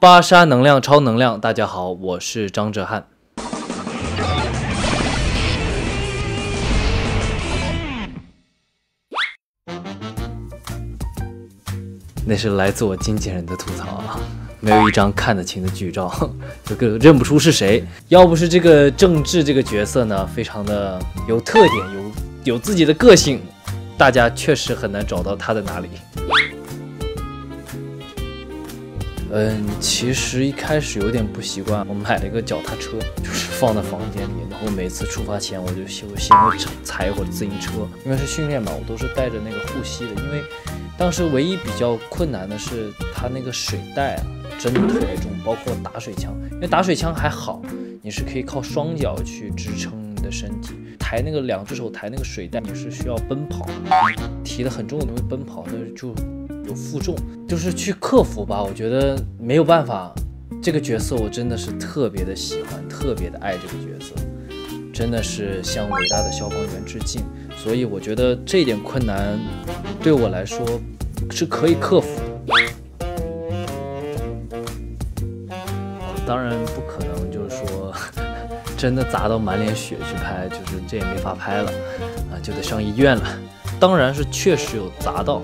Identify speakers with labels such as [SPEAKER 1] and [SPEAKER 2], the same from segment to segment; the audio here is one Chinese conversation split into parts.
[SPEAKER 1] 芭莎能量超能量，大家好，我是张哲瀚。那是来自我经纪人的吐槽啊，没有一张看得清的剧照，这个认不出是谁。要不是这个郑智这个角色呢，非常的有特点，有自己的个性，大家确实很难找到他在哪里。其实一开始有点不习惯，我买了一个脚踏车，就是放在房间里，然后每次出发前我先会踩一会儿自行车，因为是训练嘛，我都是带着那个护膝的，因为当时唯一比较困难的是它那个水袋啊，真的特别重，包括打水枪，因为打水枪还好，你是可以靠双脚去支撑你的身体，抬那个两只手抬那个水袋，你是需要奔跑，提的很重的东西奔跑，那就有负重，就是去克服吧。我觉得没有办法，这个角色我真的是特别的喜欢，特别的爱这个角色，真的是向伟大的消防员致敬。所以我觉得这一点困难对我来说是可以克服的。当然不可能就是说真的砸到满脸血去拍，就是这也没法拍了啊，就得上医院了。当然是确实有砸到。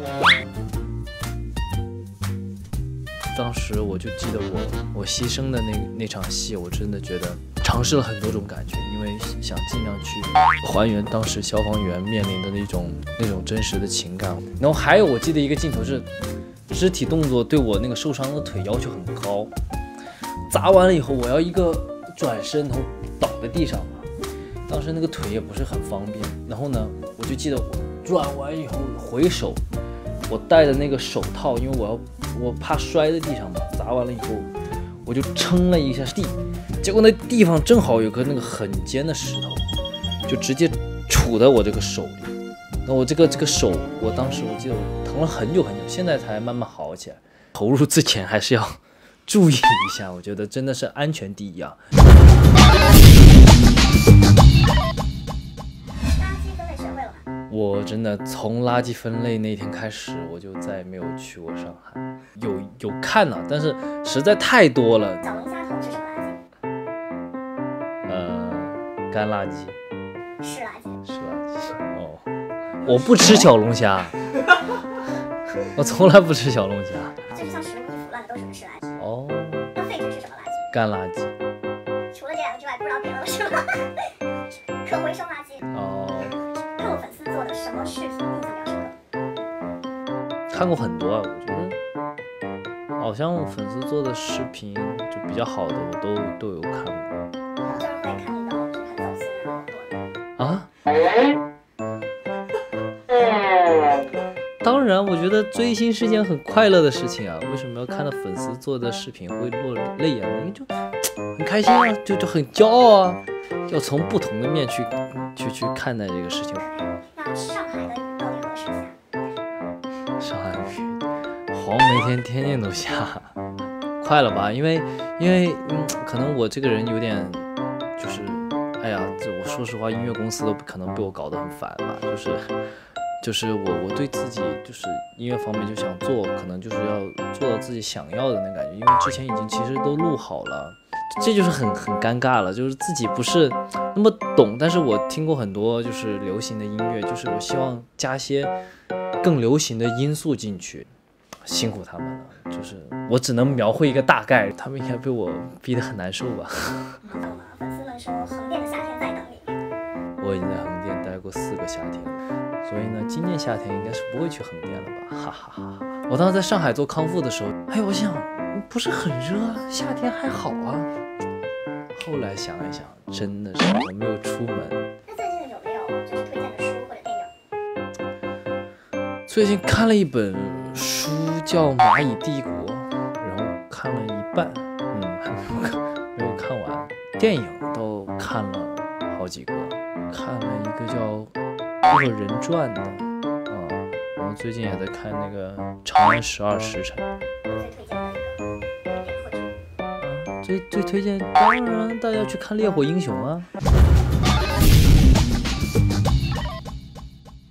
[SPEAKER 1] 当时我就记得我牺牲的那场戏，我真的觉得尝试了很多种感觉，因为想尽量去还原当时消防员面临的那种真实的情感。然后还有我记得一个镜头是肢体动作对我那个受伤的腿要求很高，砸完了以后我要一个转身然后倒在地上嘛，当时那个腿也不是很方便，然后呢我就记得我转完以后回手，我戴的那个手套，因为我怕摔在地上嘛，砸完了以后我就撑了一下地，结果那地方正好有个那个很尖的石头，就直接杵在我这个手里。那我这个手，我当时我记得我疼了很久很久，现在才慢慢好起来。投入之前还是要注意一下，我觉得真的是安全第一啊。我真的从垃圾分类那天开始，我就再也没有去过上海。有看了，但是实在太多了。
[SPEAKER 2] 小龙虾头是什么垃圾？
[SPEAKER 1] 干垃圾。
[SPEAKER 2] 是垃圾。
[SPEAKER 1] 是垃圾。哦，我不吃小龙虾，我从来不吃小龙虾。
[SPEAKER 2] 就是像食物一腐烂的都属于是垃圾。
[SPEAKER 1] 哦。
[SPEAKER 2] 那废纸是什么垃圾？
[SPEAKER 1] 干垃圾。
[SPEAKER 2] 除了这两个之外，不知道别的了是吗？可回收垃圾。
[SPEAKER 1] 哦。
[SPEAKER 2] 看过粉丝做的什么视频印象比较深刻？
[SPEAKER 1] 看过很多啊，我觉得好像粉丝做的视频就比较好的，我都有看过。
[SPEAKER 2] 就是会看到就很走心啊多的。
[SPEAKER 1] 啊？当然，我觉得追星是件很快乐的事情啊，为什么要看到粉丝做的视频会落泪啊？因为就很开心啊，就很骄傲啊，要从不同的面去看待这个事情。
[SPEAKER 2] 那上海的雨到底何时下？
[SPEAKER 1] 上海雨，黄梅天天都下，快了吧？因为可能我这个人有点就是，哎呀，这我说实话，音乐公司都可能被我搞得很烦吧，就是我对自己就是音乐方面就想做，可能就是要做到自己想要的那感觉，因为之前已经其实都录好了。这就是很尴尬了，就是自己不是那么懂，但是我听过很多就是流行的音乐，就是我希望加些更流行的因素进去，辛苦他们了，就是我只能描绘一个大概，他们应该被我逼得很难受吧。
[SPEAKER 2] 粉丝们说横店的夏天在等你。
[SPEAKER 1] 我已经在横店待过4个夏天了，所以呢，今年夏天应该是不会去横店了吧，哈哈哈哈。我当时在上海做康复的时候，哎，我想不是很热啊，夏天还好啊。后来想一想，真的是我没有出门。
[SPEAKER 2] 那最近有没有就是推荐的书或者电影？
[SPEAKER 1] 最近看了一本书叫《蚂蚁帝国》，然后看了一半，还没有看完。电影都看了好几个，看了一个叫《恶人传》的，然后最近也在看那个《长安12时辰》。最推荐当然大家去看《烈火英雄》啊。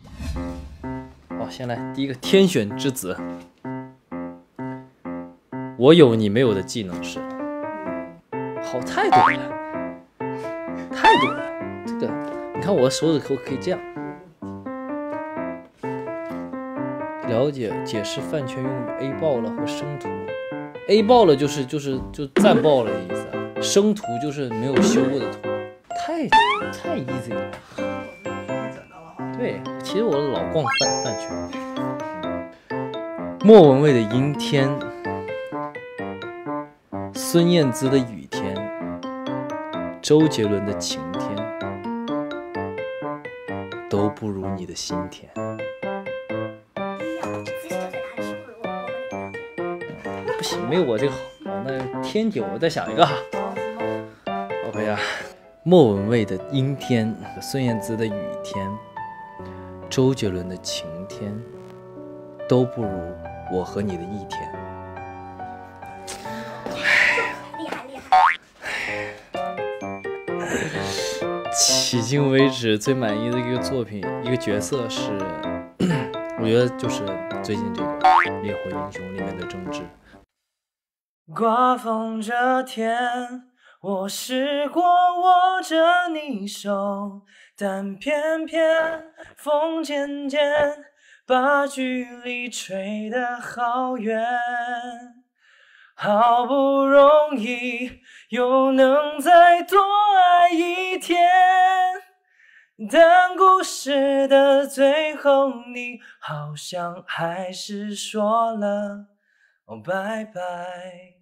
[SPEAKER 1] 先来第一个天选之子， 我有你没有的技能是，好太多了，太多了。这个你看我的手指头可以这样。了解解释饭圈用语 A 爆了和生图。A 爆了就赞爆了的意思啊，生图就是没有修过的图，太 easy 了。对，其实我老逛饭圈。莫文蔚的阴天，孙燕姿的雨天，周杰伦的晴天，都不如你的心甜。不行，没有我这个好。那天姐，我再想一个哈。OK 啊，莫文蔚的阴天，孙燕姿的雨天，周杰伦的晴天，都不如我和你的一天。
[SPEAKER 2] 厉害厉害！
[SPEAKER 1] 迄今为止最满意的一个作品，一个角色是，我觉得就是最近这个《烈火英雄》里面的郑智。
[SPEAKER 3] 刮风这天，我试过握着你手，但偏偏风渐渐把距离吹得好远。好不容易又能再多爱一天，但故事的最后，你好像还是说了拜拜。